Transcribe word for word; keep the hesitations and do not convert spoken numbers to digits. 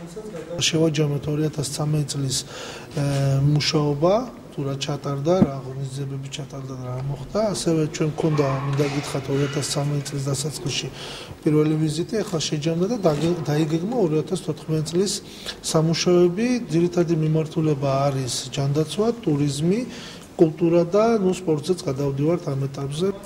შევაჯამოთ ორი ათას ცხრამეტი წლის მუშაობა, თუ რა ჩატარდა, რა ღონისძიებები ჩატარდა და რა მოხდა. ასევე ჩვენ მქონდა, მინდა გითხრათ ორი ათას ცხრამეტი წლის დასაწყისში პირველი ვიზიტი, ახლა შეჯამდა და დაიგეგმა ორი ათას თოთხმეტი წლის სამუშაოები. ძირითადი მიმართულება არის ჯანდაცვა, ტურიზმი, კულტურა და ნუ სპორტზეც გადავდივართ ამ ეტაპზე.